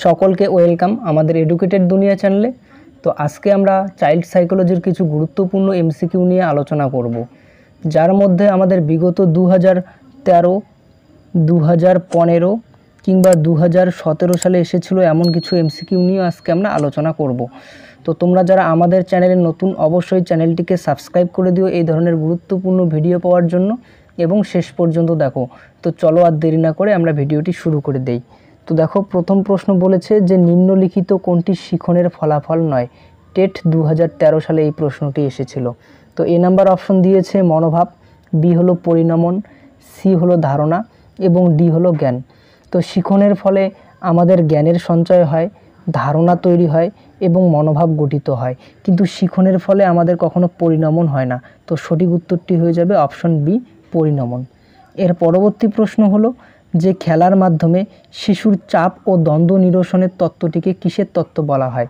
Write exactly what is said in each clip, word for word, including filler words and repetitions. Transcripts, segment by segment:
সকলকে ওয়েলকাম আমাদের এডুকেটেড দুনিয়া চ্যানেলে। তো আজকে আমরা চাইল্ড সাইকোলজির কিছু গুরুত্বপূর্ণ এমসিকিউ নিয়ে আলোচনা করব, যার মধ্যে আমাদের বিগত দু হাজার তেরো দু হাজার পনেরো কিংবা দু হাজার সতেরো সালে এসেছিল এমন কিছু এমসিকিউ নিয়ে আজকে আমরা আলোচনা করব। তো তোমরা যারা আমাদের চ্যানেলে নতুন অবশ্যই চ্যানেলটিকে সাবস্ক্রাইব করে দিও এই ধরনের গুরুত্বপূর্ণ ভিডিও পাওয়ার জন্য এবং শেষ পর্যন্ত দেখো। তো চলো আর দেরি না করে আমরা ভিডিওটি শুরু করে দেই। তো দেখো, প্রথম প্রশ্ন বলেছে যে নিম্নলিখিত কোনটি শিখনের ফলাফল নয়। টেট দু হাজার তেরো সালে এই প্রশ্নটি এসেছিল। তো এ নাম্বার অপশন দিয়েছে মনোভাব, বি হলো পরিণমন, সি হলো ধারণা এবং ডি হলো জ্ঞান। তো শিখনের ফলে আমাদের জ্ঞানের সঞ্চয় হয়, ধারণা তৈরি হয় এবং মনোভাব গঠিত হয়, কিন্তু শিখনের ফলে আমাদের কখনো পরিণমন হয় না। তো সঠিক উত্তরটি হয়ে যাবে অপশন বি, পরিণমন। এর পরবর্তী প্রশ্ন হলো যে খেলার মাধ্যমে শিশুর চাপ ও দ্বন্দ্ব নিরসনের তত্ত্বটিকে কিসের তত্ত্ব বলা হয়।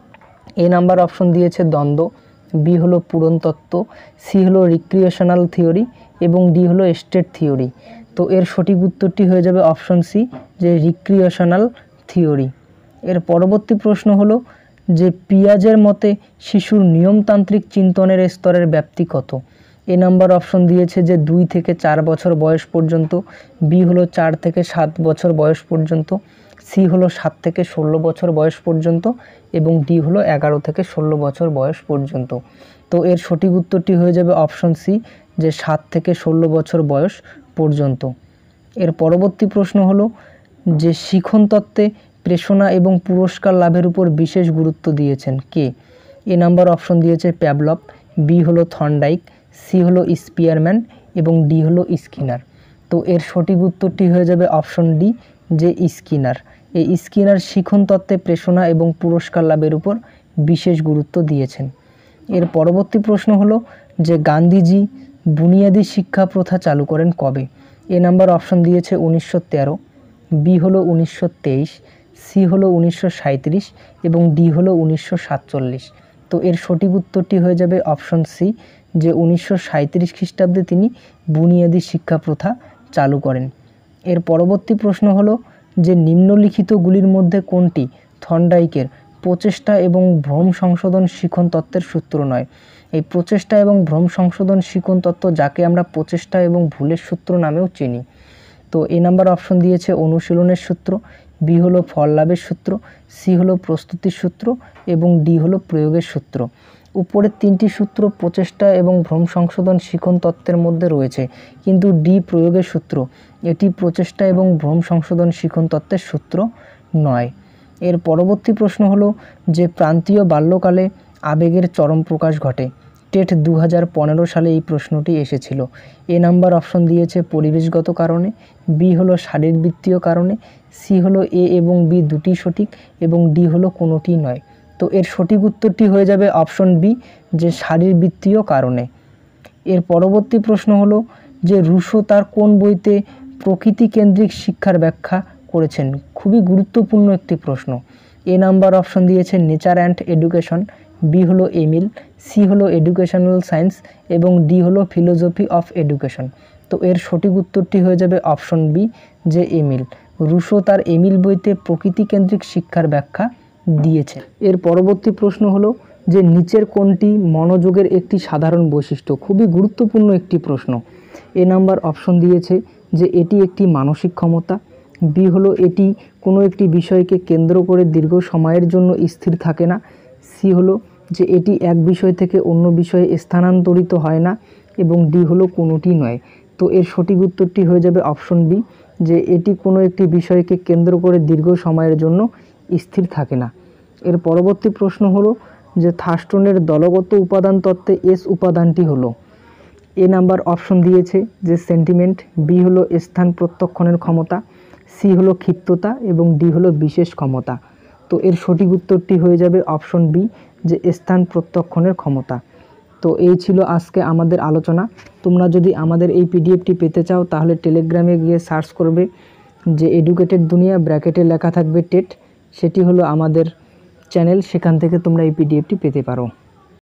এ নাম্বার অপশন দিয়েছে দ্বন্দ্ব, বি হলো পূরণ তত্ত্ব, সি হলো রিক্রিয়েশনাল থিওরি এবং ডি হলো স্টেট থিওরি। তো এর সঠিক উত্তরটি হয়ে যাবে অপশন সি, যে রিক্রিয়েশনাল থিওরি। এর পরবর্তী প্রশ্ন হলো যে পিয়াজের মতে শিশুর নিয়মতান্ত্রিক চিন্তনের স্তরের ব্যাপ্তি কত। এ নাম্বার অপশন দিয়েছে যে দুই থেকে চার বছর বয়স পর্যন্ত, বি হলো চার থেকে সাত বছর বয়স পর্যন্ত, সি হলো সাত থেকে ষোলো বছর বয়স পর্যন্ত এবং ডি হলো এগারো থেকে ষোলো বছর বয়স পর্যন্ত। তো এর সঠিক উত্তরটি হয়ে যাবে অপশন সি, যে সাত থেকে ষোলো বছর বয়স পর্যন্ত। এর পরবর্তী প্রশ্ন হলো যে শিখন তত্ত্বে প্রেষণা এবং পুরস্কার লাভের উপর বিশেষ গুরুত্ব দিয়েছেন কে। এ নাম্বার অপশন দিয়েছে প্যাভলভ, বি হলো থর্নডাইক, সি হলো স্পিয়ারম্যান এবং ডি হলো স্কিনার। তো এর সঠিক উত্তরটি হয়ে যাবে অপশন ডি, যে স্কিনার। এই স্কিনার শিখন তত্ত্বে প্রেষণা এবং পুরস্কার লাভের উপর বিশেষ গুরুত্ব দিয়েছেন। এর পরবর্তী প্রশ্ন হলো যে গান্ধীজি বুনিয়াদী শিক্ষা প্রথা চালু করেন কবে। এ নাম্বার অপশন দিয়েছে উনিশশো তেরো, বি হলো উনিশশো তেইশ, সি হলো উনিশশো সাঁইত্রিশ এবং ডি হলো উনিশশো সাতচল্লিশ। তো এর সঠিক উত্তরটি হয়ে যাবে অপশন সি, যে উনিশশো সাঁইত্রিশ খ্রিস্টাব্দে তিনি বুনিয়াদী শিক্ষা প্রথা চালু করেন। এর পরবর্তী প্রশ্ন হলো যে নিম্নলিখিতগুলির মধ্যে কোনটি থর্নডাইকের প্রচেষ্টা এবং ভ্রম সংশোধন শিখন তত্ত্বের সূত্র নয়। এই প্রচেষ্টা এবং ভ্রম সংশোধন শিখন তত্ত্ব, যাকে আমরা প্রচেষ্টা এবং ভুলের সূত্র নামেও চিনি। তো এ নাম্বার অপশন দিয়েছে অনুশীলনের সূত্র, বি হলো ফল লাভের সূত্র, সি হলো প্রস্তুতির সূত্র এবং ডি হলো প্রয়োগের সূত্র। উপরের তিনটি সূত্র প্রচেষ্টা এবং ভ্রম সংশোধন শিখন তত্ত্বের মধ্যে রয়েছে, কিন্তু ডি প্রয়োগের সূত্র, এটি প্রচেষ্টা এবং ভ্রম সংশোধন শিখন তত্ত্বের সূত্র নয়। এর পরবর্তী প্রশ্ন হলো যে প্রান্তীয় বাল্যকালে আবেগের চরম প্রকাশ ঘটে। টেট দু হাজার পনেরো সালে এই প্রশ্নটি এসেছিল। এ নাম্বার অপশন দিয়েছে পরিবেশগত কারণে, বি হলো শারীরবৃত্তীয় কারণে, সি হলো এ এবং বি দুটি সঠিক এবং ডি হলো কোনোটি নয়। তো এর সঠিক উত্তরটি হয়ে যাবে অপশন বি, যে শারীরবৃত্তীয় কারণে। এর পরবর্তী প্রশ্ন হলো যে রুশো তার কোন বইতে প্রকৃতি কেন্দ্রিক শিক্ষার ব্যাখ্যা করেছেন। খুবই গুরুত্বপূর্ণ একটি প্রশ্ন। এ নাম্বার অপশন দিয়েছে নেচার অ্যান্ড এডুকেশন, বি হলো এমিল, সি হলো এডুকেশনাল সায়েন্স এবং ডি হলো ফিলোসফি অফ এডুকেশন। তো এর সঠিক উত্তরটি হয়ে যাবে অপশন বি, যে এমিল। রুশো তার এমিল বইতে প্রকৃতি কেন্দ্রিক শিক্ষার ব্যাখ্যা দিয়েছে। এর পরবর্তী প্রশ্ন হলো যে নিচের কোনটি মনোযোগের একটি সাধারণ বৈশিষ্ট্য। খুবই গুরুত্বপূর্ণ একটি প্রশ্ন। এ নাম্বার অপশন দিয়েছে যে এটি একটি মানসিক ক্ষমতা, বি হলো এটি কোনো একটি বিষয়কে কেন্দ্র করে দীর্ঘ সময়ের জন্য স্থির থাকে না, সি হলো যে এটি এক বিষয় থেকে অন্য বিষয়ে স্থানান্তরিত হয় না এবং ডি হলো কোনোটি নয়। তো এর সঠিক উত্তরটি হয়ে যাবে অপশন বি, যে এটি কোনো একটি বিষয়কে কেন্দ্র করে দীর্ঘ সময়ের জন্য স্থির থাকে না। এর পরবর্তী প্রশ্ন হলো যে থার্স্টনের দলগত উপাদান তত্ত্বে এস উপাদানটি হলো। এ নাম্বার অপশন দিয়েছে যে সেন্টিমেন্ট, বি হলো স্থান প্রত্যক্ষণের ক্ষমতা, সি হলো ক্ষিপ্ততা এবং ডি হলো বিশেষ ক্ষমতা। তো এর সঠিক উত্তরটি হয়ে যাবে অপশন বি, যে স্থান প্রত্যক্ষণের ক্ষমতা। তো এই ছিল আজকে আমাদের আলোচনা। তোমরা যদি আমাদের এই পিডিএফটি পেতে চাও তাহলে টেলিগ্রামে গিয়ে সার্চ করবে যে এডুকেটেড দুনিয়া, ব্র্যাকেটে লেখা থাকবে টেট, সেটি হলো আমাদের চ্যানেল, সেখান থেকে তোমরা এই পিডিএফটি পেতে পারো।